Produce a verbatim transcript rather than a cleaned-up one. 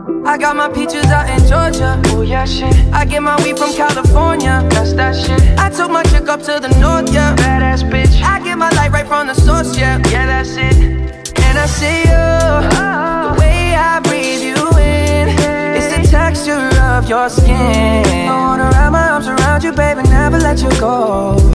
I got my peaches out in Georgia. Oh yeah, shit. I get my weed from California. That's that shit. I took my chick up to the north, yeah. Badass bitch. I get my light right from the source, yeah. Yeah, that's it. And I see you, oh. The way I breathe you in, it's the texture of your skin. I wanna wrap my arms around you, baby, never let you go.